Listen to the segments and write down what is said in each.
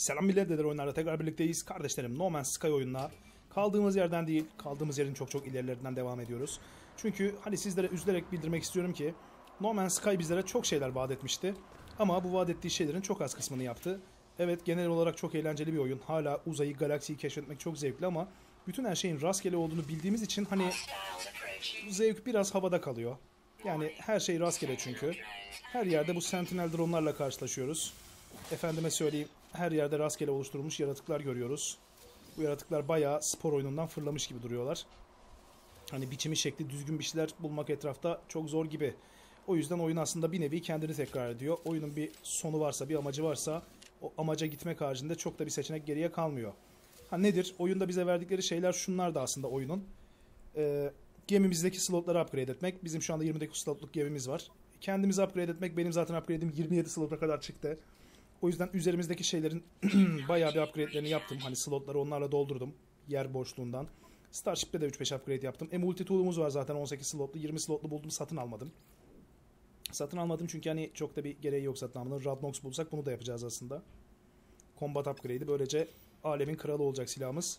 Selam millet, Deder Oyunlar'da tekrar birlikteyiz. Kardeşlerim, No Man's Sky oyununa kaldığımız yerden değil, kaldığımız yerin çok ilerilerinden devam ediyoruz. Çünkü hani sizlere üzülerek bildirmek istiyorum ki No Man's Sky bizlere çok şeyler vaat etmişti. Ama bu vaat ettiği şeylerin çok az kısmını yaptı. Evet, genel olarak çok eğlenceli bir oyun. Hala uzayı, galaksiyi keşfetmek çok zevkli ama bütün her şeyin rastgele olduğunu bildiğimiz için hani zevk biraz havada kalıyor. Yani her şey rastgele çünkü. Her yerde bu Sentinel dronlarla karşılaşıyoruz. Efendime söyleyeyim, her yerde rastgele oluşturulmuş yaratıklar görüyoruz. Bu yaratıklar bayağı spor oyunundan fırlamış gibi duruyorlar. Hani biçimi şekli düzgün bir şeyler bulmak etrafta çok zor gibi. O yüzden oyun aslında bir nevi kendini tekrar ediyor. Oyunun bir sonu varsa, bir amacı varsa o amaca gitmek haricinde çok da bir seçenek geriye kalmıyor. Ha nedir? Oyunda bize verdikleri şeyler şunlar da aslında oyunun. Gemimizdeki slotları upgrade etmek. Bizim şu anda 29 slotluk gemimiz var. Kendimizi upgrade etmek. Benim zaten upgrade'im 27 slota kadar çıktı. O yüzden üzerimizdeki şeylerin bayağı bir upgrade'lerini yaptım. Hani slotları onlarla doldurdum. Yer boşluğundan. Starship'te de 3-5 upgrade yaptım. Multi-tool'umuz var zaten 18 slotlu. 20 slotlu buldum, satın almadım. Satın almadım çünkü hani çok da bir gereği yok satın almanın. Radnox bulsak bunu da yapacağız aslında. Combat upgrade'i. Böylece alemin kralı olacak silahımız.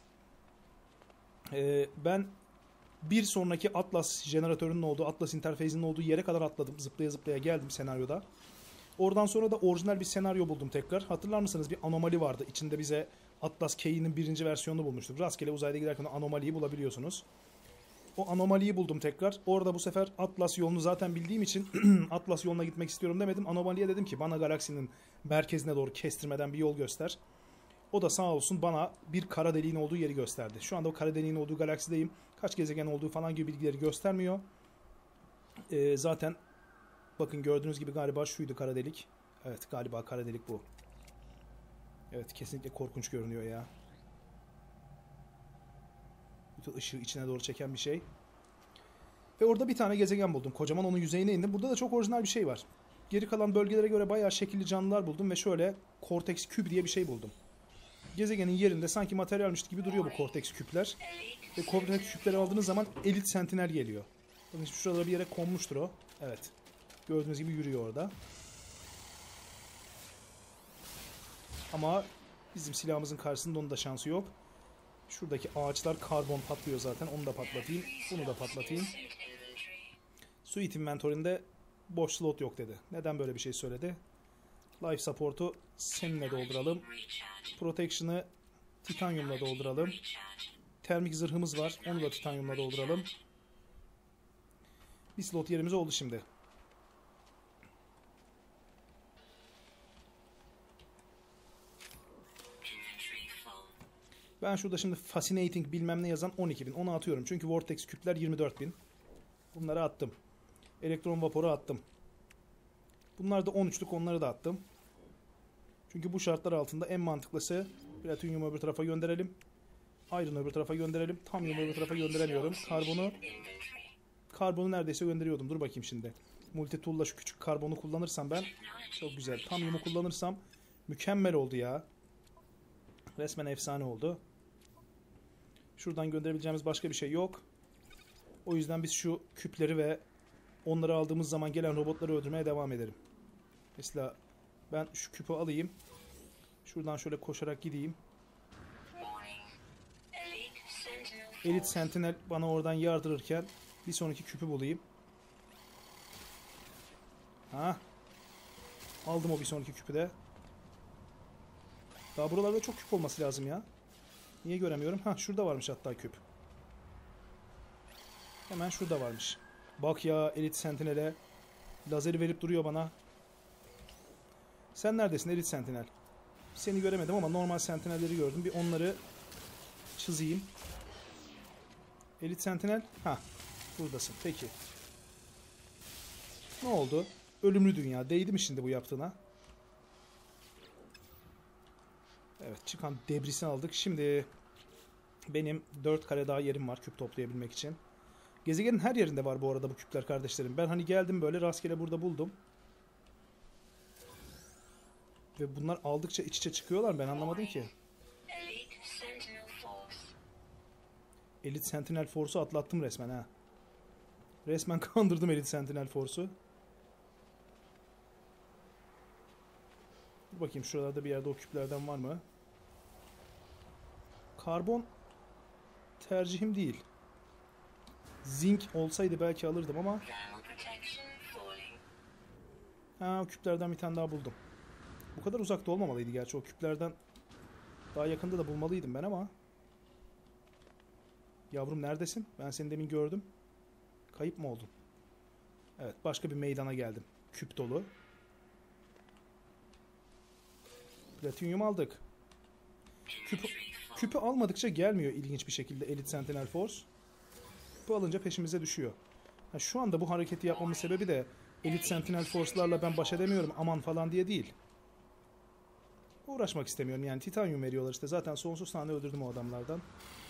Ben bir sonraki Atlas jeneratörünün olduğu, Atlas interfeyzinin olduğu yere kadar atladım. Zıplaya zıplaya geldim senaryoda. Oradan sonra da orijinal bir senaryo buldum tekrar. Hatırlar mısınız? Bir anomali vardı. İçinde bize Atlas K'nin birinci versiyonunu bulmuştuk. Rastgele uzayda giderken o anomaliyi bulabiliyorsunuz. O anomaliyi buldum tekrar. Orada bu sefer Atlas yolunu zaten bildiğim için Atlas yoluna gitmek istiyorum demedim. Anomaliye dedim ki bana galaksinin merkezine doğru kestirmeden bir yol göster. O da sağ olsun bana bir kara deliğin olduğu yeri gösterdi. Şu anda o kara deliğin olduğu galaksideyim. Kaç gezegen olduğu falan gibi bilgileri göstermiyor. Zaten bakın gördüğünüz gibi galiba şuydu kara delik. Evet, galiba kara delik bu. Evet, kesinlikle korkunç görünüyor ya. Bütün ışığı içine doğru çeken bir şey. Ve orada bir tane gezegen buldum. Kocaman, onun yüzeyine indim. Burada da çok orijinal bir şey var. Geri kalan bölgelere göre bayağı şekilli canlılar buldum ve şöyle Cortex küp diye bir şey buldum. Gezegenin yerinde sanki materyalmiş gibi duruyor bu Cortex küpler. Ve Cortex küpleri aldığınız zaman Elite Sentinel geliyor. Bakın şuralara bir yere konmuştur o. Evet. Gördüğünüz gibi yürüyor orada. Ama bizim silahımızın karşısında onun da şansı yok. Şuradaki ağaçlar karbon patlıyor zaten. Onu da patlatayım. Bunu da patlatayım. Suit inventory'inde boş slot yok dedi. Neden böyle bir şey söyledi? Life support'u seninle dolduralım. Protection'ı titanyumla dolduralım. Termik zırhımız var. Onu da titanyumla dolduralım. Bir slot yerimiz oldu şimdi. Ben şurada şimdi Fascinating bilmem ne yazan 12.000. Onu atıyorum. Çünkü Vortex küpler 24.000. Bunları attım. Elektron vaporu attım. Bunlar da 13'lük, onları da attım. Çünkü bu şartlar altında en mantıklısı platinyum öbür tarafa gönderelim. Iron öbür tarafa gönderelim. Tamyum öbür tarafa gönderemiyorum. Karbonu neredeyse gönderiyordum. Dur bakayım şimdi. Multi tool'la şu küçük karbonu kullanırsam ben çok güzel. Tamyumu kullanırsam mükemmel oldu ya. Resmen efsane oldu. Şuradan gönderebileceğimiz başka bir şey yok. O yüzden biz şu küpleri ve onları aldığımız zaman gelen robotları öldürmeye devam edelim. Mesela ben şu küpü alayım. Şuradan şöyle koşarak gideyim. Elite Sentinel bana oradan yardırırken bir sonraki küpü bulayım. Ha. Aldım o bir sonraki küpü de. Daha buralarda çok küp olması lazım ya. Niye göremiyorum? Ha, şurada varmış hatta küp. Hemen şurada varmış. Bak ya, Elite Sentinel'e lazeri verip duruyor bana. Sen neredesin Elite Sentinel? Seni göremedim ama normal Sentinel'leri gördüm. Bir onları çizeyim. Elite Sentinel. Ha, buradasın. Peki. Ne oldu? Ölümlü dünya. Değdi mi şimdi bu yaptığına? Evet, çıkan debrisi aldık. Şimdi benim 4 kare daha yerim var küp toplayabilmek için. Gezegenin her yerinde var bu arada bu küpler kardeşlerim. Ben hani geldim böyle rastgele burada buldum. Ve bunlar aldıkça iç içe çıkıyorlar, ben anlamadım ki. Elite Sentinel Force'u atlattım resmen ha. Resmen kandırdım Elite Sentinel Force'u. Dur bakayım şuralarda bir yerde o küplerden var mı? Karbon tercihim değil. Zinc olsaydı belki alırdım ama... Ha, o küplerden bir tane daha buldum. Bu kadar uzakta olmamalıydı gerçi. O küplerden daha yakında da bulmalıydım ben ama... Yavrum neredesin? Ben seni demin gördüm. Kayıp mı oldun? Evet, başka bir meydana geldim. Küp dolu. Platinyum aldık. Küpü almadıkça gelmiyor ilginç bir şekilde Elite Sentinel Force. Küpü alınca peşimize düşüyor. Ha, şu anda bu hareketi yapmamın sebebi de Elite Sentinel Force'larla ben baş edemiyorum aman falan diye değil. Uğraşmak istemiyorum yani. Titanyum veriyorlar işte. Zaten sonsuz tane öldürdüm o adamlardan.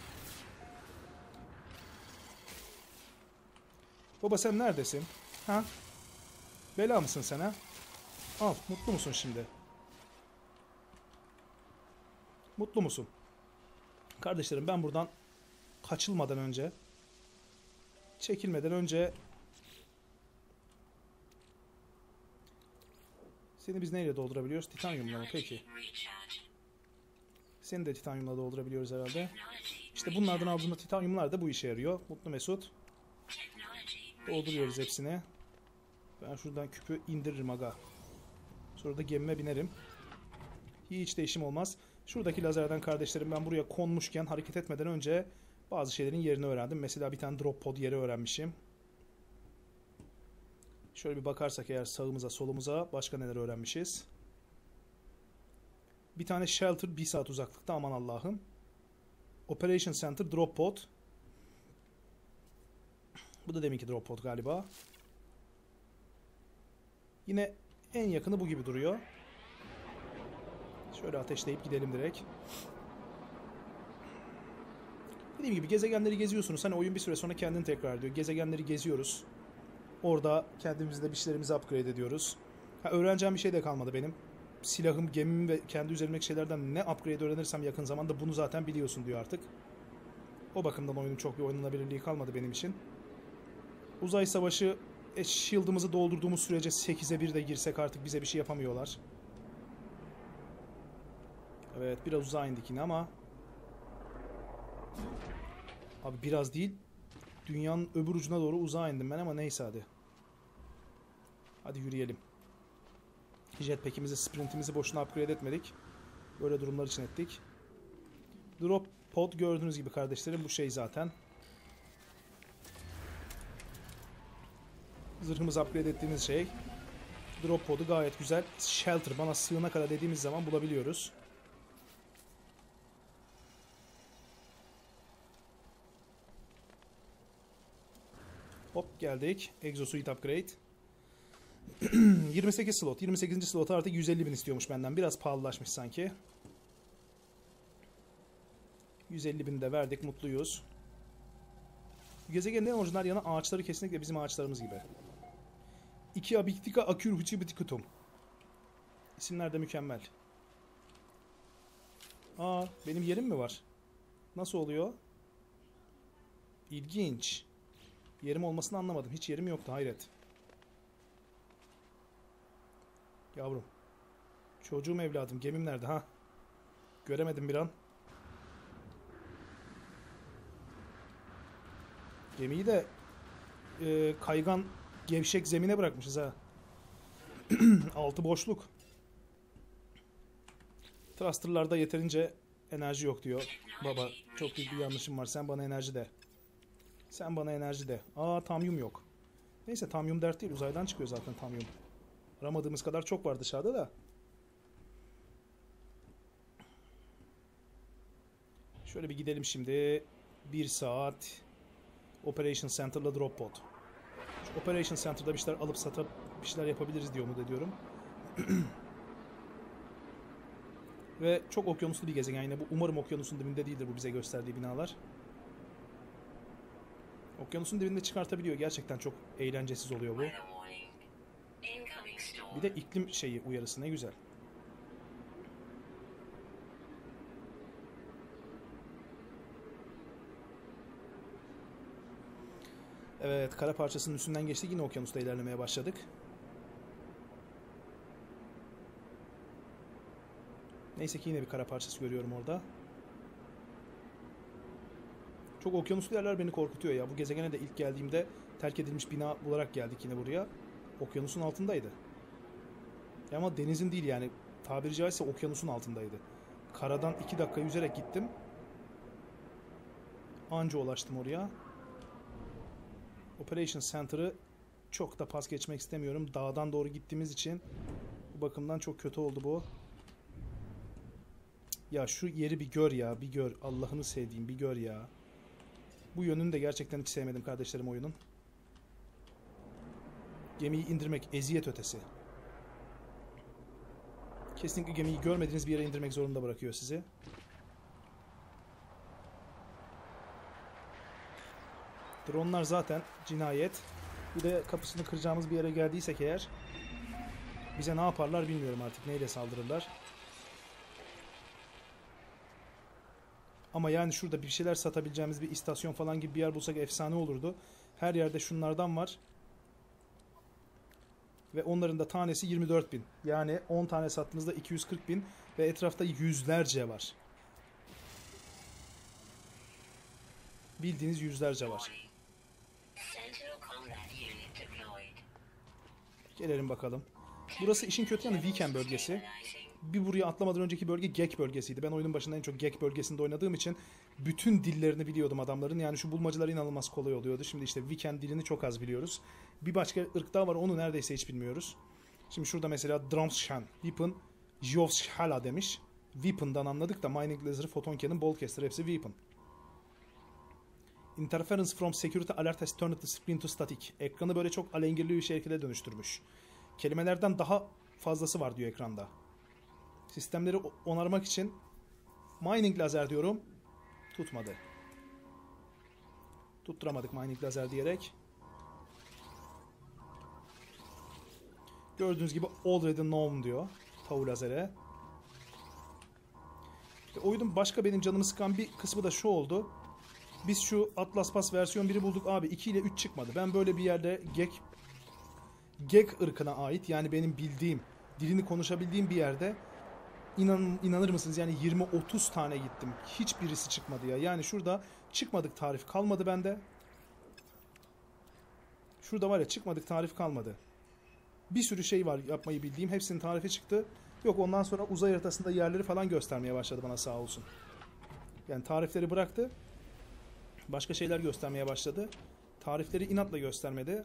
Baba sen neredesin? Ha? Bela mısın sen ha? Al. Mutlu musun şimdi? Mutlu musun? Kardeşlerim ben buradan kaçılmadan önce, çekilmeden önce seni biz neyle doldurabiliyoruz? Titanyumla mı? Peki. Seni de titanyumla doldurabiliyoruz herhalde. İşte bunlardan aldığımız titanyumlar da bu işe yarıyor. Mutlu Mesut. Dolduruyoruz hepsini. Ben şuradan küpü indiririm aga. Sonra da gemime binerim. Hiç değişim olmaz. Şuradaki lazerden kardeşlerim ben buraya konmuşken hareket etmeden önce bazı şeylerin yerini öğrendim. Mesela bir tane drop pod yeri öğrenmişim. Şöyle bir bakarsak eğer sağımıza solumuza başka neler öğrenmişiz. Bir tane shelter 1 saat uzaklıkta, aman Allah'ım. Operation Center drop pod. Bu da deminki drop pod galiba. Yine en yakını bu gibi duruyor. Şöyle ateşleyip gidelim direkt. Dediğim gibi gezegenleri geziyorsunuz. Hani oyun bir süre sonra kendini tekrar ediyor. Gezegenleri geziyoruz. Orada kendimizde bir şeylerimizi upgrade ediyoruz. Ha, öğreneceğim bir şey de kalmadı benim. Silahım, gemim ve kendi üzerimdeki şeylerden ne upgrade öğrenirsem yakın zamanda bunu zaten biliyorsun diyor artık. O bakımdan oyunun çok bir oynanabilirliği kalmadı benim için. Uzay savaşı, shield'ımızı doldurduğumuz sürece 8'e 1 de girsek artık bize bir şey yapamıyorlar. Evet, biraz uzağa indik yine ama... Abi biraz değil, dünyanın öbür ucuna doğru uzağa indim ben ama neyse hadi. Hadi yürüyelim. Jetpack'imizi, sprintimizi boşuna upgrade etmedik. Böyle durumlar için ettik. Drop pod gördüğünüz gibi kardeşlerim bu şey zaten. Zırhımızı upgrade ettiğimiz şey. Drop pod'u gayet güzel. Shelter bana sığına kadar dediğimiz zaman bulabiliyoruz. Hop geldik. Exosuit upgrade. 28 slot. 28. slota artık 150.000 istiyormuş benden. Biraz pahalılaşmış sanki. 150.000 de verdik. Mutluyuz. Gezegenin en orijinal yanı ağaçları kesinlikle bizim ağaçlarımız gibi. İki abiktika akür hıçıbıtikutum. İsimler de mükemmel. Aa, benim yerim mi var? Nasıl oluyor? İlginç. Yerim olmasını anlamadım. Hiç yerim yoktu, hayret. Yavrum. Çocuğum evladım. Gemim nerede ha? Göremedim bir an. Gemiyi de kaygan, gevşek zemine bırakmışız ha. Altı boşluk. Thruster'larda yeterince enerji yok diyor. Baba çok büyük bir yanlışım var. Sen bana enerji de. Sen bana enerji de. Aa, tamyum yok. Neyse, tamyum dert değil. Uzaydan çıkıyor zaten tamyum. Aramadığımız kadar çok var dışarıda da. Şöyle bir gidelim şimdi. 1 saat. Operation Center'la drop pod. Şu Operation Center'da bir şeyler alıp satıp bir şeyler yapabiliriz diye umut ediyorum. Ve çok okyanuslu bir gezegen. Yine bu umarım okyanusun dibinde değildir bu bize gösterdiği binalar. Okyanusun dibinde çıkartabiliyor. Gerçekten çok eğlencesiz oluyor bu. Bir de iklim şeyi uyarısı ne güzel. Evet, kara parçasının üstünden geçtik. Yine okyanusta ilerlemeye başladık. Neyse ki yine bir kara parçası görüyorum orada. Çok okyanuslu yerler beni korkutuyor ya. Bu gezegene de ilk geldiğimde terk edilmiş bina olarak geldik yine buraya. Okyanusun altındaydı. Ama denizin değil yani. Tabiri caizse okyanusun altındaydı. Karadan 2 dakika yüzerek gittim. Anca ulaştım oraya. Operation Center'ı çok da pas geçmek istemiyorum. Dağdan doğru gittiğimiz için bu bakımdan çok kötü oldu bu. Ya şu yeri bir gör ya, bir gör. Allah'ını sevdiğim bir gör ya. Bu yönünü de gerçekten hiç sevmedim kardeşlerim oyunun. Gemiyi indirmek eziyet ötesi. Kesinlikle gemiyi görmediğiniz bir yere indirmek zorunda bırakıyor sizi. Dronlar zaten cinayet. Bir de kapısını kıracağımız bir yere geldiysek eğer bize ne yaparlar bilmiyorum artık. Neyle saldırırlar. Ama yani şurada bir şeyler satabileceğimiz bir istasyon falan gibi bir yer bulsak efsane olurdu. Her yerde şunlardan var. Ve onların da tanesi 24.000. Yani 10 tane sattığınızda 240.000 ve etrafta yüzlerce var. Bildiğiniz yüzlerce var. Gelelim bakalım. Burası işin kötü yanı Weekend bölgesi. Bir buraya atlamadan önceki bölge Gek bölgesiydi. Ben oyunun başında en çok Gek bölgesinde oynadığım için bütün dillerini biliyordum adamların. Yani şu bulmacalar inanılmaz kolay oluyordu. Şimdi işte Weekend dilini çok az biliyoruz. Bir başka ırk daha var, onu neredeyse hiç bilmiyoruz. Şimdi şurada mesela Drumshan, Weapon, Jovshala demiş. Weapon'dan anladık da Mining Laser, Photon Cannon, Boltcaster hepsi Weapon. Interference from security alert has turned the screen to static. Ekranı böyle çok alengirli bir şekilde dönüştürmüş. Kelimelerden daha fazlası var diyor ekranda. Sistemleri onarmak için mining lazer diyorum. Tutmadı. Tutturamadık mining lazer diyerek. Gördüğünüz gibi already known diyor tavu lazere. Oyunun başka benim canımı sıkan bir kısmı da şu oldu. Biz şu Atlas Pass versiyon 1'i bulduk abi. 2 ile 3 çıkmadı. Ben böyle bir yerde Gek ırkına ait, yani benim bildiğim, dilini konuşabildiğim bir yerde inanır mısınız yani 20-30 tane gittim. Hiçbirisi çıkmadı ya. Yani şurada çıkmadık tarif kalmadı bende. Şurada var ya, çıkmadık tarif kalmadı. Bir sürü şey var yapmayı bildiğim. Hepsinin tarifi çıktı. Yok, ondan sonra uzay haritasında yerleri falan göstermeye başladı bana, sağ olsun. Yani tarifleri bıraktı. Başka şeyler göstermeye başladı. Tarifleri inatla göstermedi.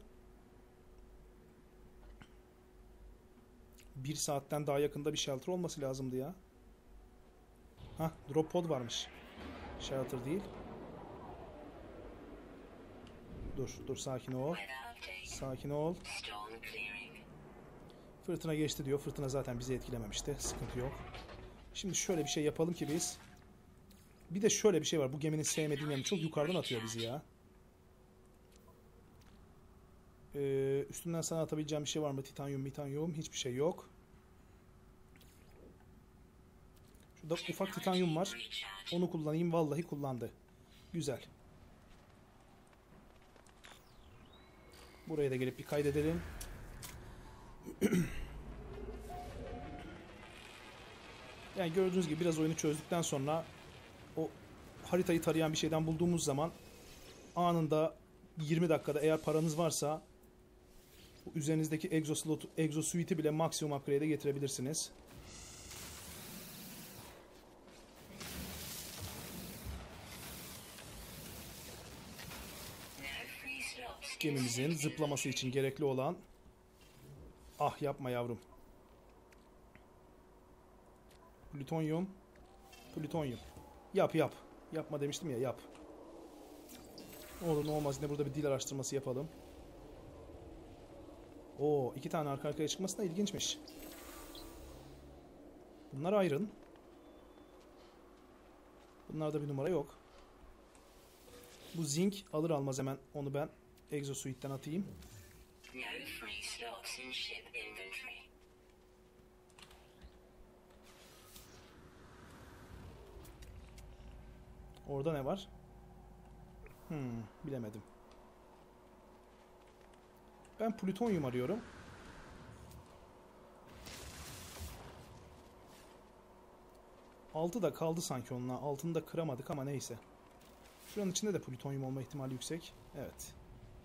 1 saatten daha yakında bir shelter olması lazımdı ya. Hah, drop pod varmış. Shelter değil. Dur sakin ol. Sakin ol. Fırtına geçti diyor. Fırtına zaten bizi etkilememişti. Sıkıntı yok. Şimdi şöyle bir şey yapalım ki biz. Bir de şöyle bir şey var. Bu geminin sevmediğim yanı, çok yukarıdan atıyor bizi ya. Üstünden sana atabileceğim bir şey var mı? Titanyum. Hiçbir şey yok. Şurada ufak titanyum var. Onu kullanayım. Vallahi kullandı. Güzel. Buraya da gelip bir kaydedelim. Yani gördüğünüz gibi biraz oyunu çözdükten sonra o haritayı tarayan bir şeyden bulduğumuz zaman anında 20 dakikada, eğer paranız varsa, üzerinizdeki Exosuite'i bile maksimum upgrade'e getirebilirsiniz. Gemimizin zıplaması için gerekli olan... Ah, yapma yavrum. Plütonyum. Yap. Yapma demiştim ya, yap. Olur ne olmaz, yine burada bir dil araştırması yapalım. Oo, 2 tane arka arkaya çıkması da ilginçmiş. Bunlar iron. Bunlarda bir numara yok. Bu zinc alır almaz hemen onu ben Exosuite'den atayım. Orada ne var? Bilemedim. Ben plütonyum arıyorum. Altı da kaldı sanki onunla. Altını da kıramadık ama neyse. Şuranın içinde de plütonyum olma ihtimali yüksek. Evet.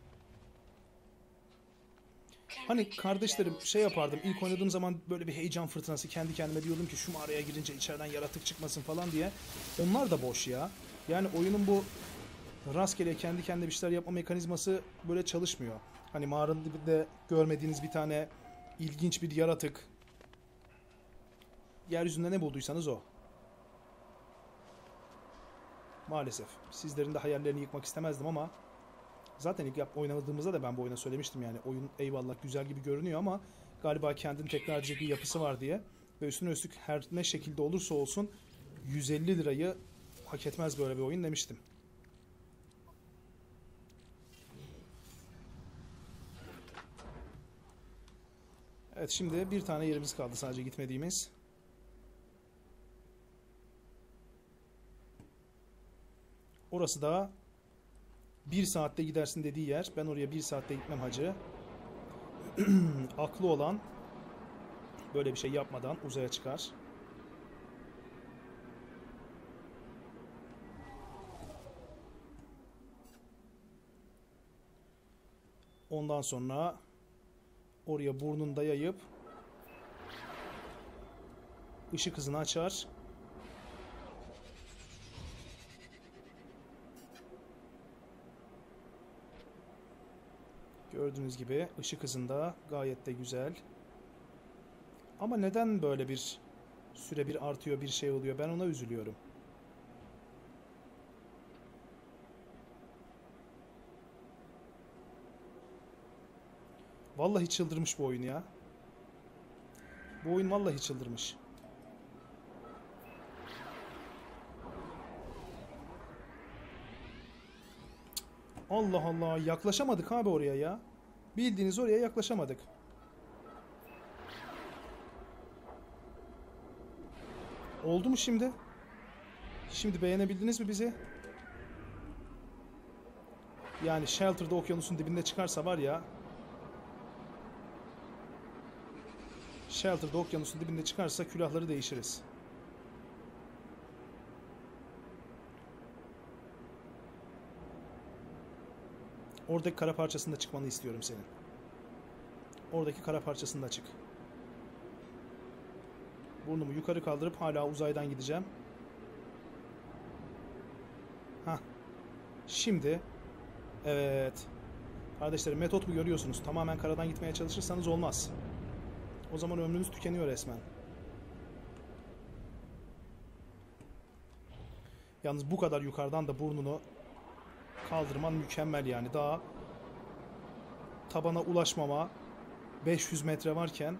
Hani kardeşlerim şey yapardım. İlk oynadığım zaman böyle bir heyecan fırtınası, kendi kendime diyordum ki şu mağaraya girince içeriden yaratık çıkmasın falan diye. Onlar da boş ya. Yani oyunun bu rastgele kendi kendine bir şeyler yapma mekanizması böyle çalışmıyor. Hani mağaranın dibinde görmediğiniz bir tane ilginç bir yaratık. Yeryüzünde ne bulduysanız o. Maalesef. Sizlerin de hayallerini yıkmak istemezdim ama zaten ilk oynadığımızda da ben bu oyuna söylemiştim yani. Oyun eyvallah güzel gibi görünüyor ama galiba kendini tekrar edecek bir yapısı var diye. Ve üstüne üstlük her ne şekilde olursa olsun 150 lirayı hak etmez böyle bir oyun demiştim. Evet, şimdi bir tane yerimiz kaldı sadece gitmediğimiz. Orası da 1 saatte gidersin dediği yer. Ben oraya 1 saatte gitmem hacı. Aklı olan böyle bir şey yapmadan uzaya çıkar. Ondan sonra oraya burnunu dayayıp ışık hızını açar. Gördüğünüz gibi ışık hızında gayet de güzel. Ama neden böyle bir süre bir artıyor, bir şey oluyor? Ben ona üzülüyorum. Vallahi çıldırmış bu oyun ya. Bu oyun vallahi çıldırmış. Allah Allah, yaklaşamadık abi oraya ya. Bildiğiniz oraya yaklaşamadık. Oldu mu şimdi? Şimdi beğenebildiniz mi bizi? Yani Shelter'da okyanusun dibinde çıkarsa var ya. Shelter'da okyanusun dibinde çıkarsa külahları değişiriz. Oradaki kara parçasında çıkmanı istiyorum senin. Oradaki kara parçasında çık. Burnumu yukarı kaldırıp hala uzaydan gideceğim. Hah. Şimdi. Evet. Kardeşlerim, metot bu, görüyorsunuz. Tamamen karadan gitmeye çalışırsanız olmaz. O zaman ömrünüz tükeniyor resmen. Yalnız bu kadar yukarıdan da burnunu kaldırman mükemmel yani. Daha tabana ulaşmama 500 metre varken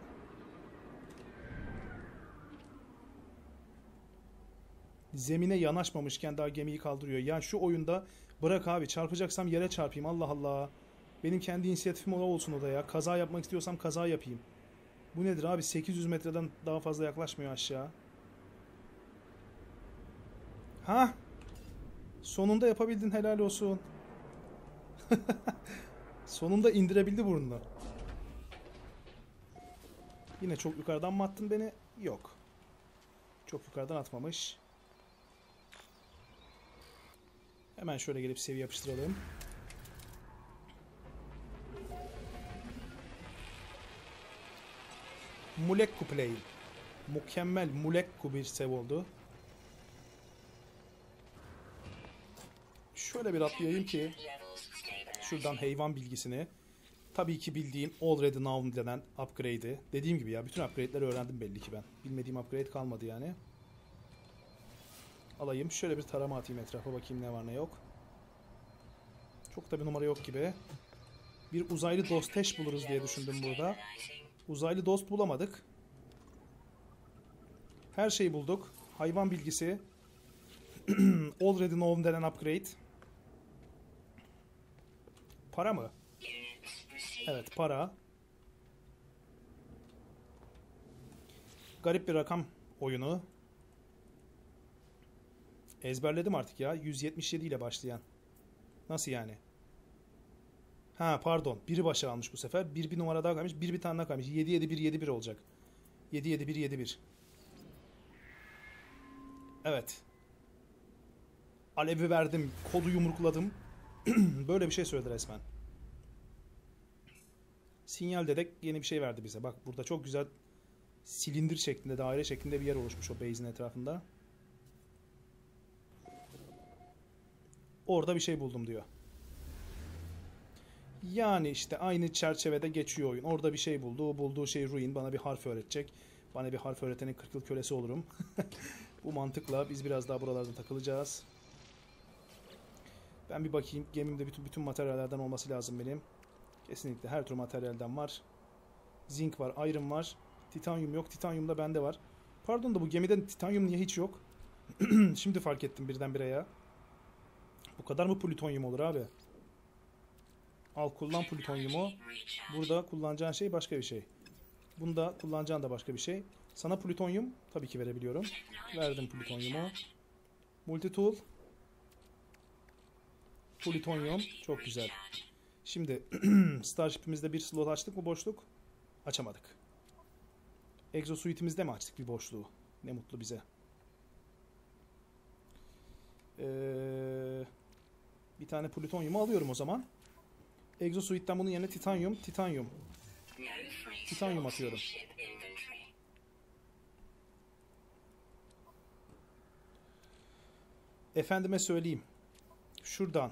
zemine yanaşmamışken daha gemiyi kaldırıyor. Yani şu oyunda bırak abi, çarpacaksam yere çarpayım, Allah Allah. Benim kendi inisiyatifim olsun o da ya. Kaza yapmak istiyorsam kaza yapayım. Bu nedir abi, 800 metreden daha fazla yaklaşmıyor aşağı. Ha? Sonunda yapabildin, helal olsun. Sonunda indirebildi burnunu. Yine çok yukarıdan mı attın beni? Yok. Çok yukarıdan atmamış. Hemen şöyle gelip seviye yapıştıralım. Mulekku play. Mükemmel Mulekku bir sev oldu. Şöyle bir atlayayım ki şuradan hayvan bilgisini. Tabii ki bildiğim Already Known denen upgrade'i. Dediğim gibi ya, bütün upgrade'leri öğrendim belli ki ben. Bilmediğim upgrade kalmadı yani. Alayım. Şöyle bir tarama atayım etrafa, bakayım ne var ne yok. Çok da bir numara yok gibi. Bir uzaylı dosteş buluruz diye düşündüm burada. Uzaylı dost bulamadık. Her şeyi bulduk. Hayvan bilgisi. Already Known denen upgrade. Para mı? Evet, para. Garip bir rakam oyunu. Ezberledim artık ya. 177 ile başlayan. Nasıl yani? Ha pardon. Biri başa almış bu sefer. Bir numara daha kalmış. Bir tane daha kalmış. 7-7-1-7-1 olacak. 7-7-1-7-1. Evet. Alevi verdim, kodu yumrukladım. Böyle bir şey söyledi resmen. Sinyal dedek yeni bir şey verdi bize. Bak burada çok güzel silindir şeklinde, daire şeklinde bir yer oluşmuş o base'in etrafında. Orada bir şey buldum diyor. Yani işte aynı çerçevede geçiyor oyun. Orada bir şey buldu. O bulduğu şey ruin. Bana bir harf öğretecek. Bana bir harf öğretenin 40 yıl kölesi olurum. Bu mantıkla biz biraz daha buralarda takılacağız. Ben bir bakayım. Gemimde bütün materyallerden olması lazım benim. Kesinlikle her tür materyalden var. Zinc var, iron var. Titanyum yok. Titanyum da bende var. Pardon da bu gemide titanyum niye hiç yok? Şimdi fark ettim birdenbire ya. Bu kadar mı plütonyum olur abi? Al kullan plütonyumu. Burada kullanacağın şey başka bir şey. Bunda kullanacağın da başka bir şey. Sana plütonyum tabii ki verebiliyorum. Verdim plütonyumu. Multitool. Plütonyum. Çok güzel. Şimdi Starship'imizde bir slot açtık mı boşluk? Açamadık. Exosuite'imizde mi açtık bir boşluğu? Ne mutlu bize. Bir tane plütonyumu alıyorum o zaman. Exosuite'den bunun yerine titanyum atıyorum. Efendime söyleyeyim. Şuradan.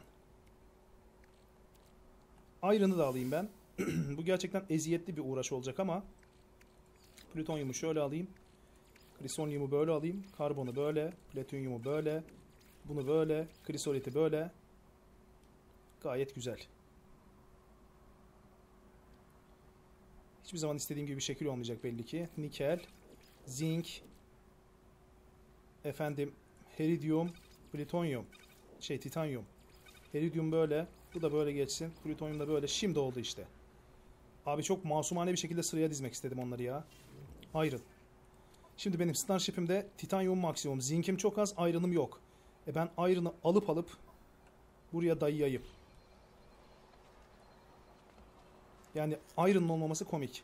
Iron'ı da alayım ben. Bu gerçekten eziyetli bir uğraş olacak ama plütonyumu şöyle alayım. Krisonyumu böyle alayım. Karbonu böyle. Platinyumu böyle. Bunu böyle. Krisoliti böyle. Gayet güzel. Hiçbir zaman istediğim gibi bir şekil olmayacak belli ki. Nikel, zinc, efendim heridium, plütonyum, titanyum. Heridium böyle, bu da böyle geçsin. Plütonyum da böyle. Şimdi oldu işte. Abi çok masumane bir şekilde sıraya dizmek istedim onları ya. Iron. Şimdi benim Starship'imde titanyum maksimum, zinc'im çok az, iron'ım yok. Ben iron'ı alıp buraya dayayayım. Yani iron'ın olmaması komik.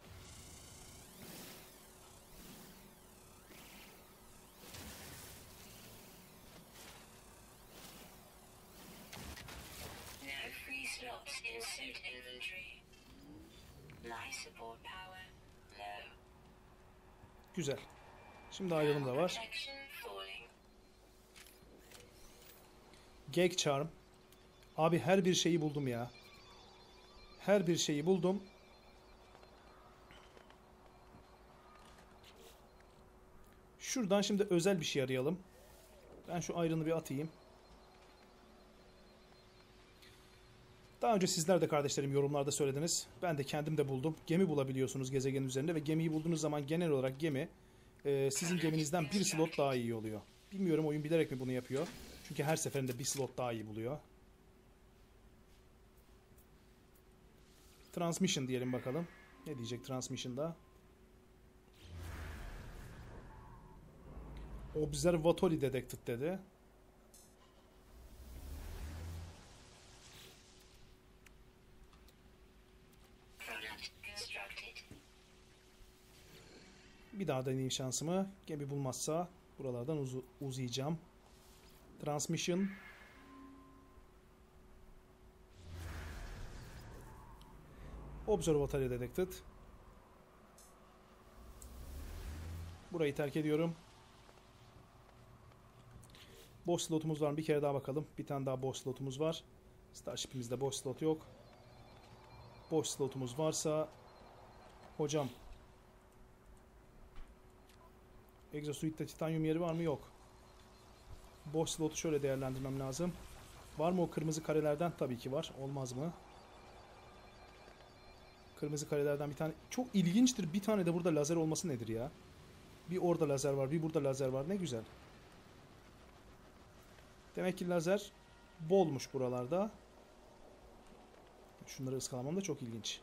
Güzel. Şimdi iron'ım da var. Gag Charm. Abi her bir şeyi buldum ya. Her bir şeyi buldum. Şuradan şimdi özel bir şey arayalım. Ben şu iron'ı bir atayım. Daha önce sizler de kardeşlerim yorumlarda söylediniz. Ben de kendim de buldum. Gemi bulabiliyorsunuz gezegenin üzerinde ve gemiyi bulduğunuz zaman genel olarak gemi sizin geminizden bir slot daha iyi oluyor. Bilmiyorum oyun bilerek mi bunu yapıyor. Çünkü her seferinde bir slot daha iyi buluyor. Transmission diyelim bakalım. Ne diyecek Transmission'da? Observatory detected dedi. Bir daha deneyeyim şansımı. Gemi bulmazsa buralardan uzayacağım. Transmission. Observatory detected. Burayı terk ediyorum. Boş slotumuz var mı? Bir kere daha bakalım. Bir tane daha boş slotumuz var. Starship'imizde boş slot yok. Boş slotumuz varsa hocam Exosuite'de titanyum yeri var mı? Yok. Boş slotu şöyle değerlendirmem lazım. Var mı o kırmızı karelerden? Tabii ki var. Olmaz mı? Kırmızı karelerden bir tane. Çok ilginçtir. Bir tane de burada lazer olması nedir ya? Bir orada lazer var, bir burada lazer var. Ne güzel. Demek ki lazer bolmuş buralarda. Şunları ıskalamam da çok ilginç.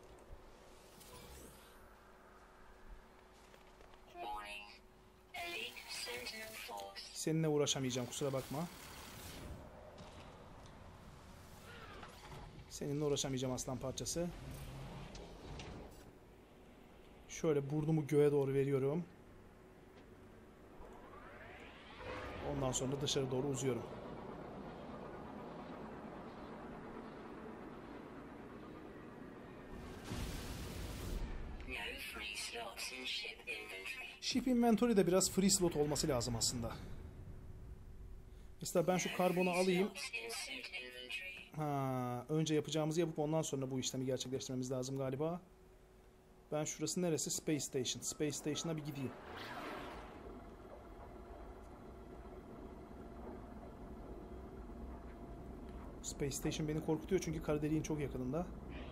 Seninle uğraşamayacağım, kusura bakma. Seninle uğraşamayacağım aslan parçası. Şöyle burnumu göğe doğru veriyorum. Ondan sonra dışarı doğru uzuyorum. Ship Inventory'de biraz free slot olması lazım aslında. Mesela ben şu karbonu alayım. Önce yapacağımızı yapıp ondan sonra bu işlemi gerçekleştirmemiz lazım galiba. Ben şurası neresi? Space Station. Space Station'a bir gideyim. Space Station beni korkutuyor çünkü kara deliğin çok yakınında.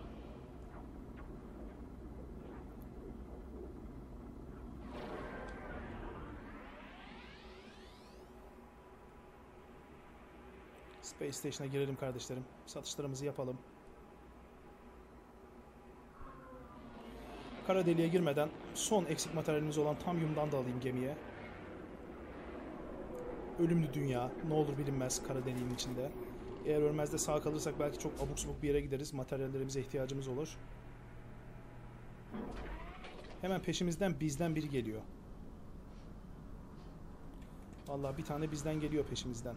Space Station'a girelim kardeşlerim. Satışlarımızı yapalım. Kara deliğe girmeden son eksik materyalimiz olan Tamyum'dan da alayım gemiye. Ölümlü dünya. Ne olur bilinmez kara deliğin içinde. Eğer ölmez de sağ kalırsak belki çok abuk subuk bir yere gideriz. Materyallerimize ihtiyacımız olur. Hemen peşimizden bizden biri geliyor. Vallahi bir tane bizden geliyor peşimizden.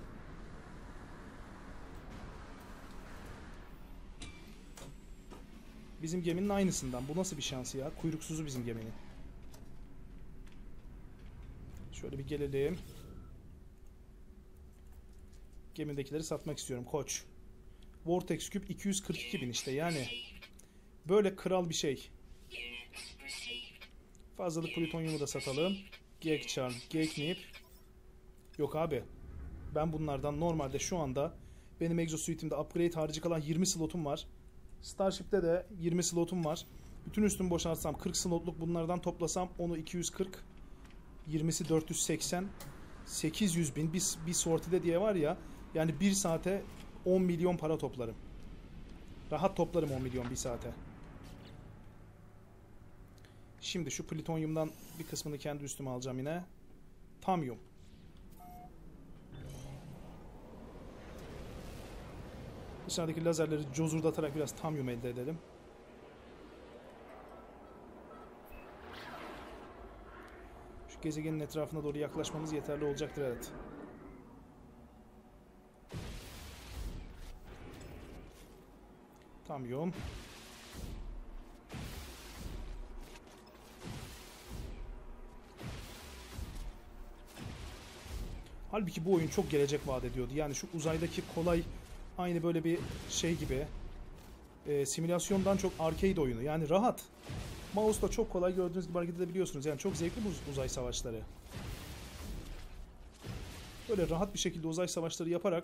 Bizim geminin aynısından. Bu nasıl bir şans ya? Kuyruksuzu bizim geminin. Şöyle bir gelelim. Gemidekileri satmak istiyorum. Koç. Vortex Cube 242.000 işte yani. Böyle kral bir şey. Fazlalık plütonyumu da satalım. Gag Charm, Gag Nip. Yok abi. Ben bunlardan normalde şu anda benim Exosuite'imde upgrade harici kalan 20 slotum var. Starship'te de 20 slotum var. Bütün üstümü boşaltsam 40 slotluk bunlardan toplasam onu 240. 20'si 480. 800 bin bir sortide diye var ya. Yani bir saate 10 milyon para toplarım. Rahat toplarım 10 milyon bir saate. Şimdi şu plütonyumdan bir kısmını kendi üstüme alacağım yine. Tamyum. Dışarıdaki lazerleri cozurdatarak biraz tamyum elde edelim. Şu gezegenin etrafına doğru yaklaşmamız yeterli olacaktır, evet. Tamyum. Halbuki bu oyun çok gelecek vaat ediyordu. Yani şu uzaydaki kolay aynı böyle bir şey gibi. Simülasyondan çok arcade oyunu. Yani rahat. Mouse'la çok kolay gördüğünüz gibi hareket edebiliyorsunuz. Yani çok zevkli bu uzay savaşları. Böyle rahat bir şekilde uzay savaşları yaparak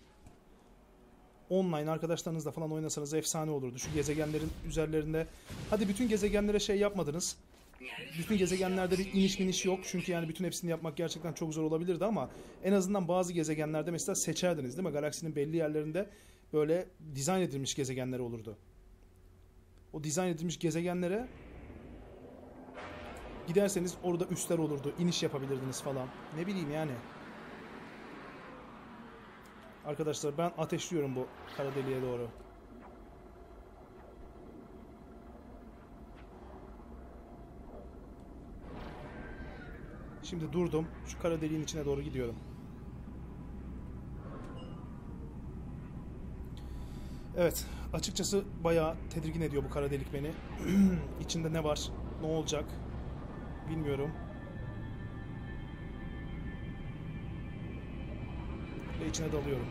online arkadaşlarınızla falan oynasanız efsane olurdu. Şu gezegenlerin üzerlerinde. Hadi bütün gezegenlere şey yapmadınız. Bütün gezegenlerde bir iniş miniş yok. Çünkü yani bütün hepsini yapmak gerçekten çok zor olabilirdi ama en azından bazı gezegenlerde mesela seçerdiniz değil mi? Galaksinin belli yerlerinde böyle dizayn edilmiş gezegenler olurdu. O dizayn edilmiş gezegenlere giderseniz orada üsler olurdu. İniş yapabilirdiniz falan. Ne bileyim yani. Arkadaşlar ben ateşliyorum bu kara deliğe doğru. Şimdi durdum. Şu kara deliğin içine doğru gidiyorum. Evet. Açıkçası bayağı tedirgin ediyor bu kara delik beni. İçinde ne var? Ne olacak? Bilmiyorum. Ve içine dalıyorum.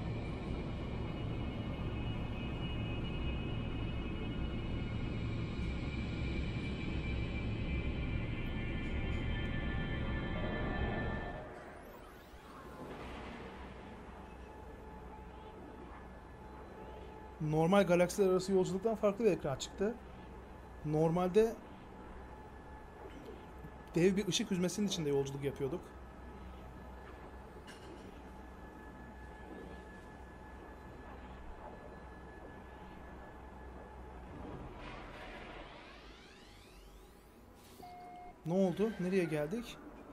Normal galaksiler arası yolculuktan farklı bir ekran çıktı. Normalde dev bir ışık hüzmesinin içinde yolculuk yapıyorduk. Ne oldu? Nereye geldik?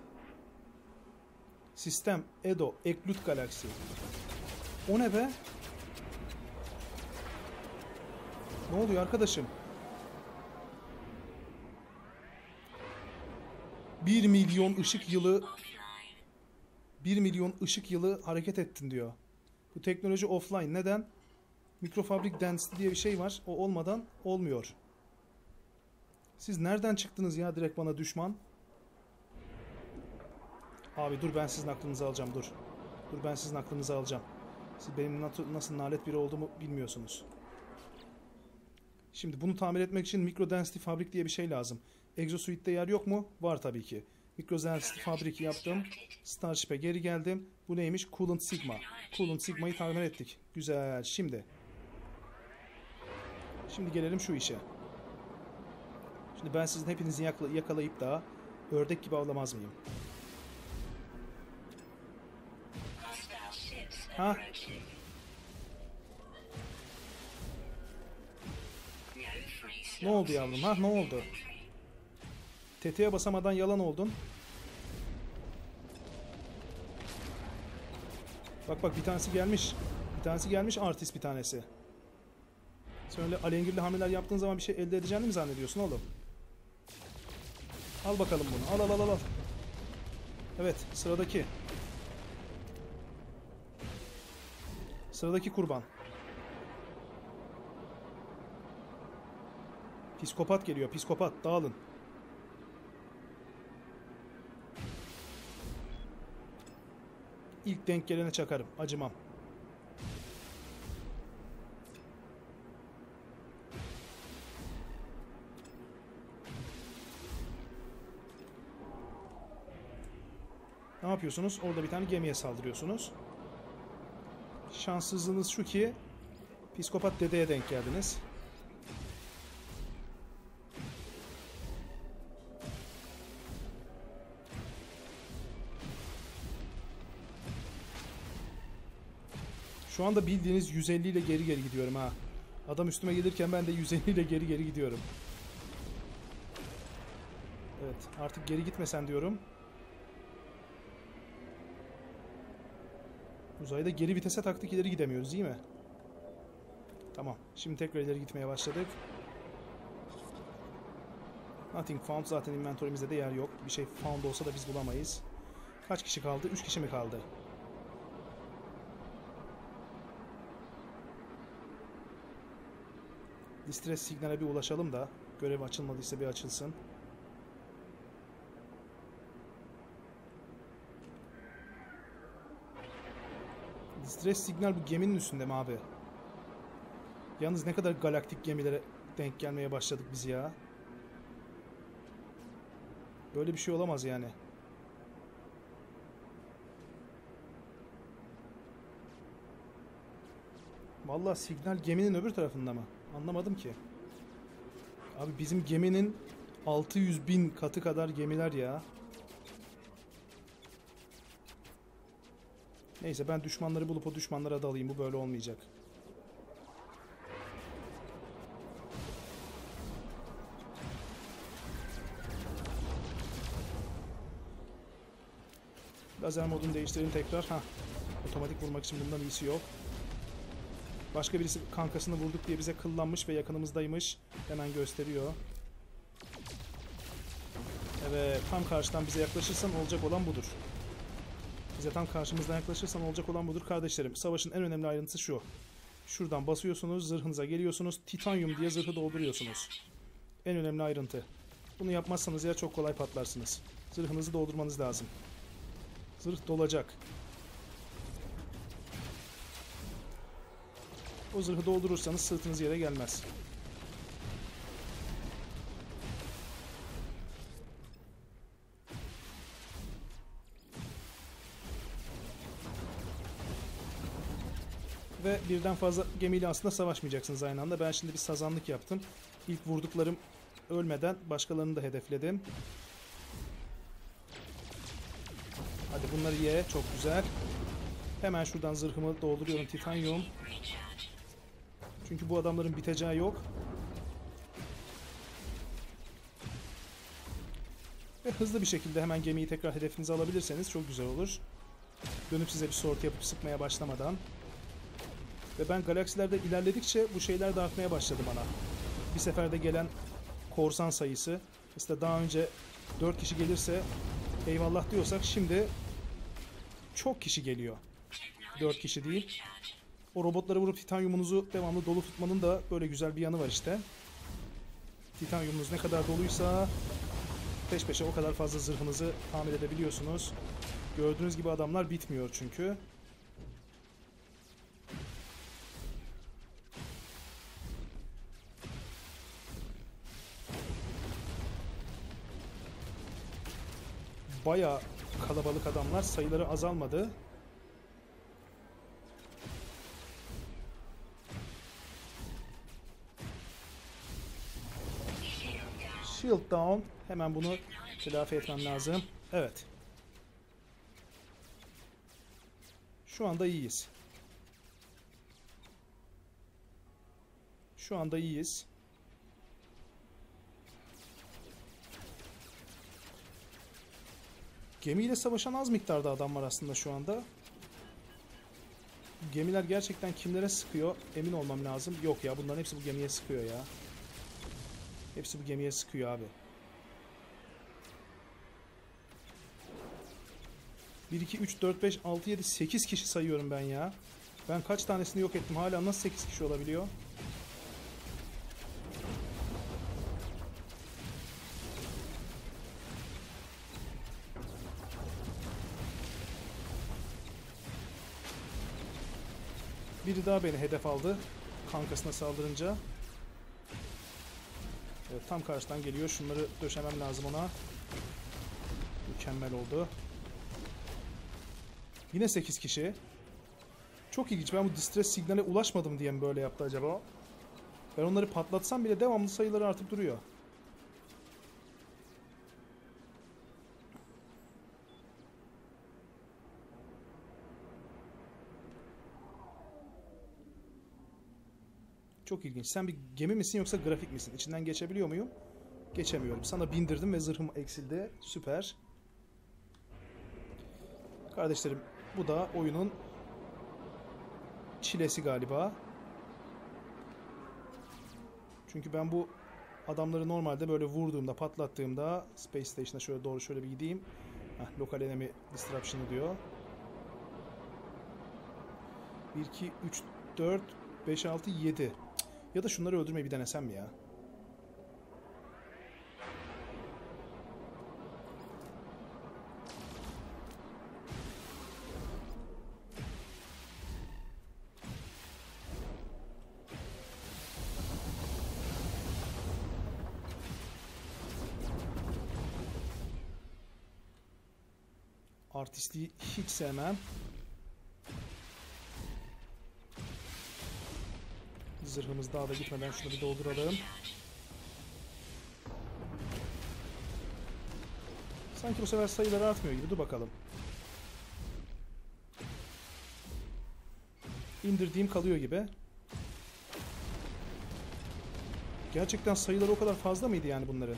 Sistem Edo Eklut Galaksi. O ne be? Ne oluyor arkadaşım? 1 milyon ışık yılı 1 milyon ışık yılı hareket ettin diyor. Bu teknoloji offline. Neden? Mikrofabrik density diye bir şey var. O olmadan olmuyor. Siz nereden çıktınız ya direkt bana düşman? Abi dur, ben sizin aklınızı alacağım, dur. Dur, ben sizin aklınızı alacağım. Siz benim nasıl nalet biri olduğumu bilmiyorsunuz. Şimdi bunu tamir etmek için Micro Density Fabric diye bir şey lazım. Exosuite'de yer yok mu? Var tabii ki. Micro Density Fabric yaptım. Starship'e geri geldim. Bu neymiş? Coolant Sigma. Coolant Sigma'yı tamir ettik. Güzel. Şimdi gelelim şu işe. Şimdi ben sizin hepinizi yakalayıp da ördek gibi avlamaz mıyım? Ha? Ne oldu yavrum? Ha, ne oldu? Tetiğe basamadan yalan oldun. Bak bak, bir tanesi gelmiş. Bir tanesi gelmiş, artist bir tanesi. Sen öyle alengirli hamleler yaptığın zaman bir şey elde edeceğini mi zannediyorsun oğlum? Al bakalım bunu. Al al al al. Evet, sıradaki. Sıradaki kurban. Psikopat geliyor. Psikopat. Dağılın. İlk denk gelene çakarım. Acımam. Ne yapıyorsunuz? Orada bir tane gemiye saldırıyorsunuz. Şanssızlığınız şu ki psikopat dedeye denk geldiniz. Şu anda bildiğiniz 150 ile geri geri gidiyorum ha. Adam üstüme gelirken ben de 150 ile geri geri gidiyorum. Evet, artık geri gitmesen diyorum. Uzayda geri vitese taktık, ileri gidemiyoruz değil mi? Tamam, şimdi tekrar ileri gitmeye başladık. Nothing found, zaten inventörümüzde de yer yok. Bir şey found olsa da biz bulamayız. Kaç kişi kaldı? 3 kişi mi kaldı? Distress signale bir ulaşalım da görev açılmadıysa bir açılsın. Distress signal bu geminin üstünde mi abi? Yalnız ne kadar galaktik gemilere denk gelmeye başladık biz ya. Böyle bir şey olamaz yani. Vallahi signal geminin öbür tarafında mı? Anlamadım ki. Abi bizim geminin 600.000 katı kadar gemiler ya. Neyse, ben düşmanları bulup o düşmanlara dalayım. Bu böyle olmayacak. Lazer modunu değiştirelim tekrar. Hah. Otomatik vurmak için bundan iyisi yok. Başka birisi kankasını vurduk diye bize kıllanmış ve yakınımızdaymış. Hemen gösteriyor. Evet, tam karşıdan bize yaklaşırsan olacak olan budur. Bize tam karşımızdan yaklaşırsan olacak olan budur kardeşlerim. Savaşın en önemli ayrıntısı şu. Şuradan basıyorsunuz, zırhınıza geliyorsunuz. Titanyum diye zırhı dolduruyorsunuz. En önemli ayrıntı. Bunu yapmazsanız ya çok kolay patlarsınız. Zırhınızı doldurmanız lazım. Zırh dolacak. O zırhı doldurursanız sırtınız yere gelmez. Ve birden fazla gemiyle aslında savaşmayacaksınız aynı anda. Ben şimdi bir sazanlık yaptım. İlk vurduklarım ölmeden başkalarını da hedefledim. Hadi bunları ye. Çok güzel. Hemen şuradan zırhımı dolduruyorum. Titanyum. Çünkü bu adamların biteceği yok. Ve hızlı bir şekilde hemen gemiyi tekrar hedefinize alabilirseniz çok güzel olur. Dönüp size bir sorti yapıp sıkmaya başlamadan. Ve ben galaksilerde ilerledikçe bu şeyler de artmaya başladı bana. Bir seferde gelen korsan sayısı. Mesela daha önce 4 kişi gelirse eyvallah diyorsak şimdi çok kişi geliyor. 4 kişi değil. O robotları vurup titanyumunuzu devamlı dolu tutmanın da böyle güzel bir yanı var işte. Titanyumunuz ne kadar doluysa peş peşe o kadar fazla zırhınızı tamir edebiliyorsunuz. Gördüğünüz gibi adamlar bitmiyor çünkü. Bayağı kalabalık adamlar. Sayıları azalmadı. Shield down. Hemen bunu telafi etmem lazım. Evet. Şu anda iyiyiz. Şu anda iyiyiz. Gemiyle savaşan az miktarda adam var aslında şu anda. Gemiler gerçekten kimlere sıkıyor emin olmam lazım. Yok ya, bunların hepsi bu gemiye sıkıyor ya. Hepsi bu gemiye sıkıyor abi. 1, 2, 3, 4, 5, 6, 7, 8 kişi sayıyorum ben ya. Ben kaç tanesini yok ettim? Hala nasıl 8 kişi olabiliyor? Biri daha beni hedef aldı. Kankasına saldırınca. Evet, tam karşıdan geliyor. Şunları döşemem lazım ona. Mükemmel oldu. Yine 8 kişi. Çok ilginç. Ben bu distress signale ulaşmadım diye mi böyle yaptı acaba? Ben onları patlatsam bile devamlı sayıları artıp duruyor. Çok ilginç. Sen bir gemi misin yoksa grafik misin? İçinden geçebiliyor muyum? Geçemiyorum. Sana bindirdim ve zırhım eksildi. Süper. Kardeşlerim, bu da oyunun çilesi galiba. Çünkü ben bu adamları normalde böyle vurduğumda, patlattığımda Space Station'a şöyle doğru şöyle bir gideyim. Heh, Local Enemy Disruption'ı diyor. 1, 2, 3, 4, 5, 6, 7. Ya da şunları öldürmeyi bir denesem mi ya? Artistliği hiç sevmem. Zırhımız daha da gitmeden şunu bir dolduralım. Sanki bu sefer sayılar artmıyor gibi. Dur bakalım. İndirdiğim kalıyor gibi. Gerçekten sayıları o kadar fazla mıydı yani bunların?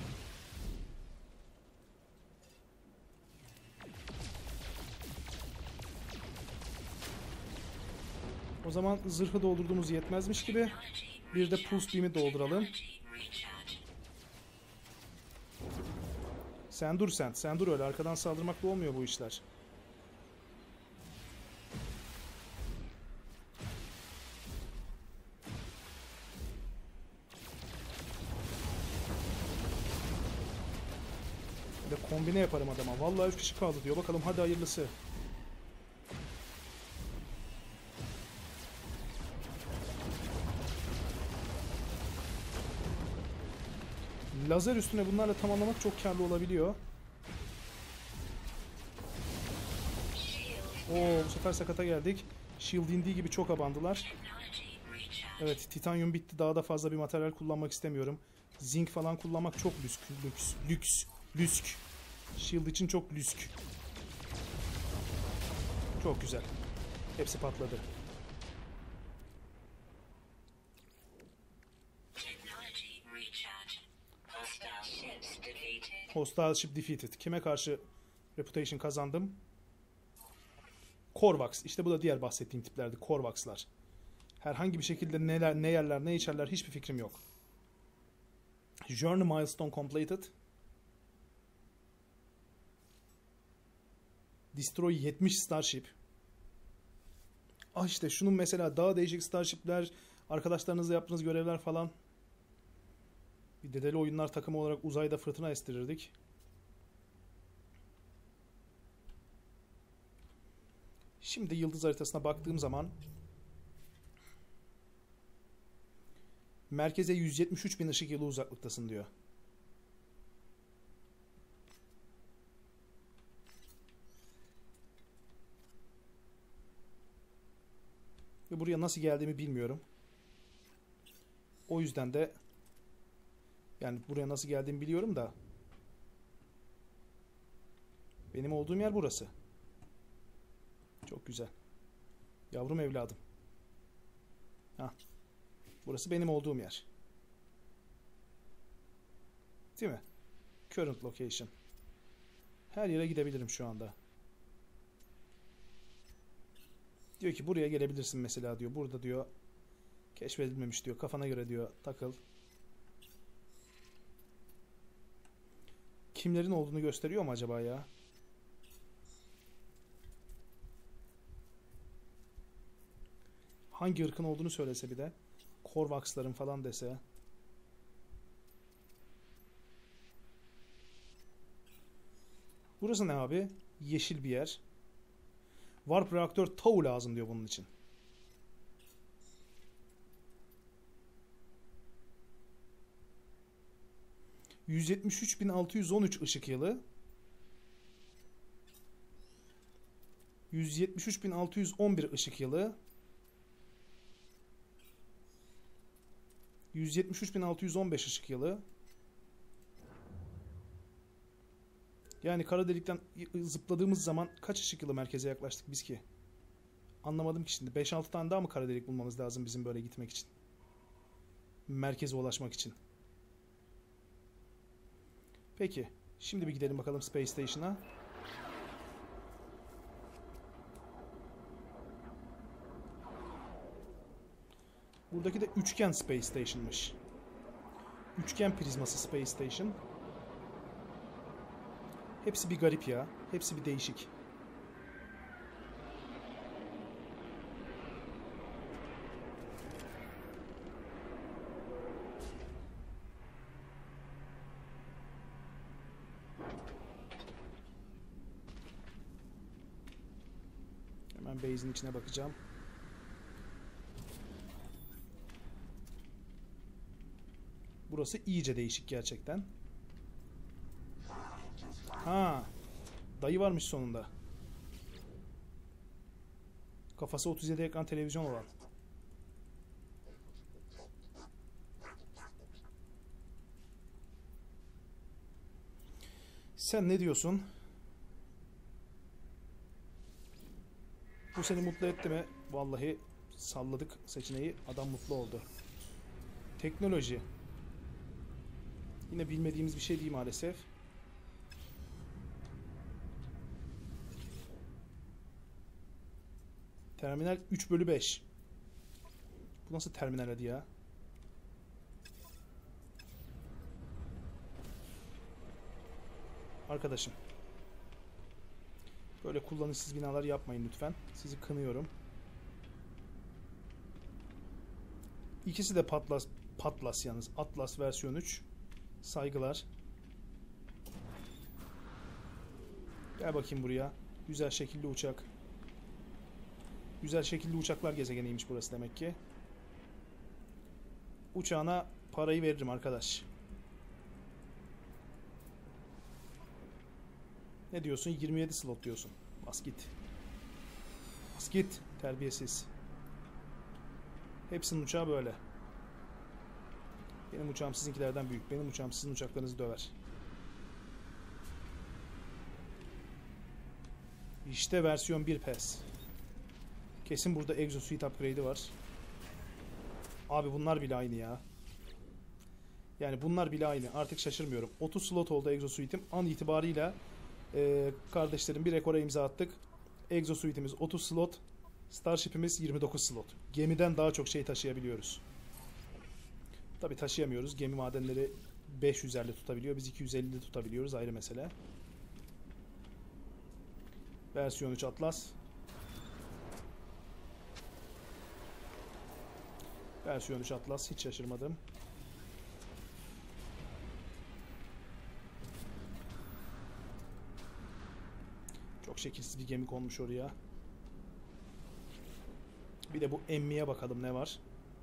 O zaman zırhı doldurduğumuz yetmezmiş gibi. Bir de pulse beam'i dolduralım. Sen dur sen. Sen dur öyle. Arkadan saldırmakla olmuyor bu işler. Bir de kombine yaparım adama. Vallahi 3 kişi kaldı diyor. Bakalım hadi hayırlısı. Lazer üstüne bunlarla tamamlamak çok karlı olabiliyor. Oo, bu sefer sakata geldik. Shield indiği gibi çok abandılar. Evet, titanyum bitti. Daha da fazla bir materyal kullanmak istemiyorum. Zinc falan kullanmak çok lüsk. Shield için çok lüsk. Çok güzel. Hepsi patladı. Hostile ship defeated. Kime karşı reputation kazandım? Korvax. İşte bu da diğer bahsettiğim tiplerdi. Korvax'lar. Herhangi bir şekilde neler, ne yerler, ne içerler hiçbir fikrim yok. Journey milestone completed. Destroy 70 starship. Ah işte şunun mesela daha değişik starshipler, arkadaşlarınızla yaptığınız görevler falan. Bir dedeli oyunlar takımı olarak uzayda fırtına estirirdik. Şimdi yıldız haritasına baktığım zaman merkeze 173.000 ışık yılı uzaklıktasın diyor. Ve buraya nasıl geldiğimi bilmiyorum. O yüzden de yani buraya nasıl geldiğimi biliyorum da benim olduğum yer burası. Çok güzel. Yavrum evladım. Hah. Burası benim olduğum yer. Değil mi? Current location. Her yere gidebilirim şu anda. Diyor ki buraya gelebilirsin mesela diyor. Burada diyor keşfedilmemiş diyor. Kafana göre diyor takıl. Kimlerin olduğunu gösteriyor mu acaba ya? Hangi ırkın olduğunu söylese bir de. Korvaksların falan dese. Burası ne abi? Yeşil bir yer. Warp reaktör Tau lazım diyor bunun için. ...173.613 ışık yılı... ...173.611 ışık yılı... ...173.615 ışık yılı... Yani kara delikten zıpladığımız zaman... ...kaç ışık yılı merkeze yaklaştık biz ki? Anlamadım ki şimdi. 5-6 tane daha mı kara delik bulmamız lazım bizim böyle gitmek için? Merkeze ulaşmak için. Peki. Şimdi bir gidelim bakalım Space Station'a. Buradaki de üçgen Space Station'mış. Üçgen prizması Space Station. Hepsi bir garip ya. Hepsi bir değişik. Hemen base'in içine bakacağım. Burası iyice değişik gerçekten. Ha, dayı varmış sonunda. Kafası 37 ekran televizyon olan. Sen ne diyorsun? Bu seni mutlu etti mi? Vallahi salladık seçeneği. Adam mutlu oldu. Teknoloji. Yine bilmediğimiz bir şey değil maalesef. Terminal 3/5. Bu nasıl terminal hadi ya? Arkadaşım. Böyle kullanışsız binalar yapmayın lütfen. Sizi kınıyorum. İkisi de Patlas yalnız. Atlas versiyon 3. Saygılar. Gel bakayım buraya. Güzel şekilli uçak. Güzel şekilli uçaklar gezegeniymiş burası demek ki. Uçağına parayı veririm arkadaş. Ne diyorsun? 27 slot diyorsun. Bas git. Bas git. Terbiyesiz. Hepsinin uçağı böyle. Benim uçağım sizinkilerden büyük. Benim uçağım sizin uçaklarınızı döver. İşte versiyon 1 PES. Kesin burada Exosuit upgrade'i var. Abi bunlar bile aynı ya. Yani bunlar bile aynı. Artık şaşırmıyorum. 30 slot oldu Exosuit'im. An itibarıyla kardeşlerim bir rekora imza attık. Exosuit'imiz 30 slot. Starship'imiz 29 slot. Gemiden daha çok şey taşıyabiliyoruz. Tabi taşıyamıyoruz. Gemi madenleri 500'lerle tutabiliyor. Biz 250'de tutabiliyoruz. Ayrı mesele. Versiyon 3 Atlas. Versiyon 3 Atlas. Hiç şaşırmadım. Çok şekilsiz bir gemi konmuş oraya. Bir de bu emmiye bakalım ne var.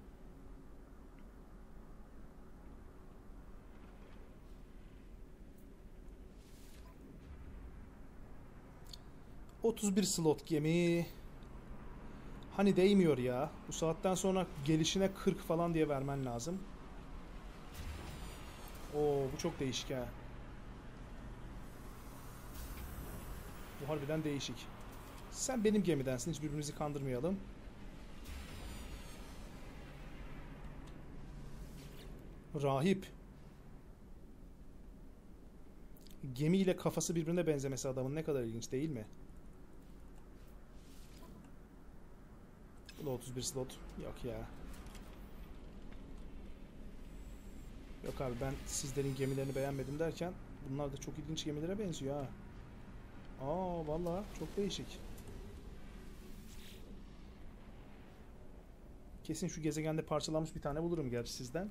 ...31 slot gemi... Hani değmiyor ya. Bu saatten sonra gelişine 40 falan diye vermen lazım. Oo, bu çok değişik ha. Bu harbiden değişik. Sen benim gemidensin. Hiç birbirimizi kandırmayalım. Rahip. Gemiyle kafası birbirine benzemesi adamın ne kadar ilginç değil mi? Bu da 31 slot. Yok ya. Yok abi, ben sizlerin gemilerini beğenmedim derken bunlar da çok ilginç gemilere benziyor ha. Aa vallahi çok değişik. Kesin şu gezegende parçalanmış bir tane bulurum gerçi sizden.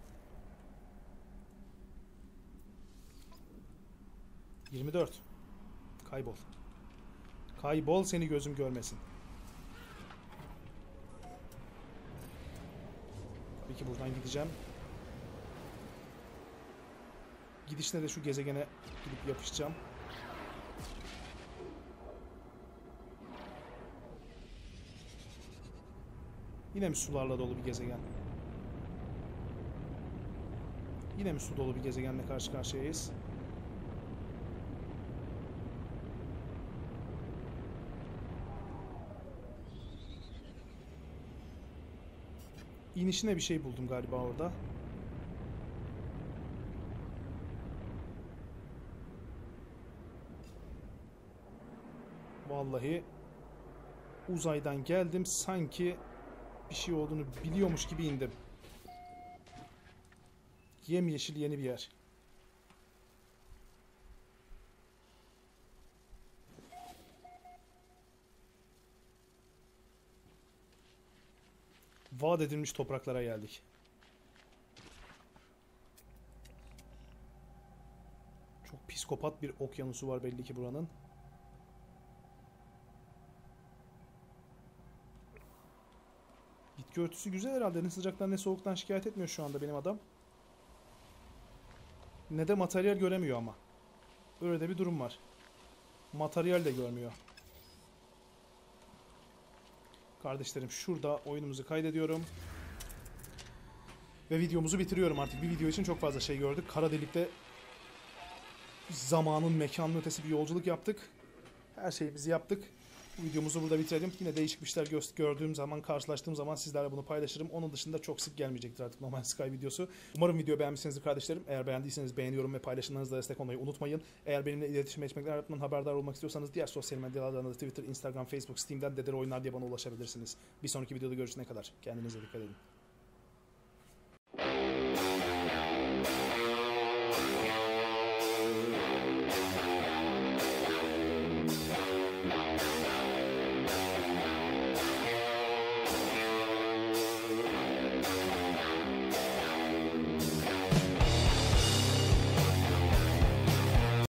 ...24. Kaybol. Kaybol, seni gözüm görmesin. Tabii ki buradan gideceğim. Gidişine de şu gezegene gidip yapışacağım. Yine mi sularla dolu bir gezegen? Yine mi su dolu bir gezegenle karşı karşıyayız? İnişine bir şey buldum galiba orada. Vallahi uzaydan geldim, sanki bir şey olduğunu biliyormuş gibi indim. Yemyeşil yeni bir yer. Vaat edilmiş topraklara geldik. Çok psikopat bir okyanusu var belli ki buranın. Bitki örtüsü güzel herhalde. Ne sıcaktan ne soğuktan şikayet etmiyor şu anda benim adam. Ne de materyal göremiyor ama. Öyle de bir durum var. Materyal de görmüyor. Kardeşlerim, şurada oyunumuzu kaydediyorum. Ve videomuzu bitiriyorum artık. Bir video için çok fazla şey gördük. Kara delikte zamanın, mekanın ötesi bir yolculuk yaptık. Her şeyimizi yaptık. Bu videomuzu burada bitirelim. Yine değişik bir şeyler gördüğüm zaman, karşılaştığım zaman sizlerle bunu paylaşırım. Onun dışında çok sık gelmeyecektir artık No Man's Sky videosu. Umarım videoyu beğenmişsinizdir kardeşlerim. Eğer beğendiyseniz beğeniyorum ve paylaşımlarınızla destek olmayı unutmayın. Eğer benimle iletişime geçmekten hayatımdan haberdar olmak istiyorsanız diğer sosyal medyalardan da Twitter, Instagram, Facebook, Steam'den Dedere Oyunlar diye bana ulaşabilirsiniz. Bir sonraki videoda görüşene kadar kendinize dikkat edin.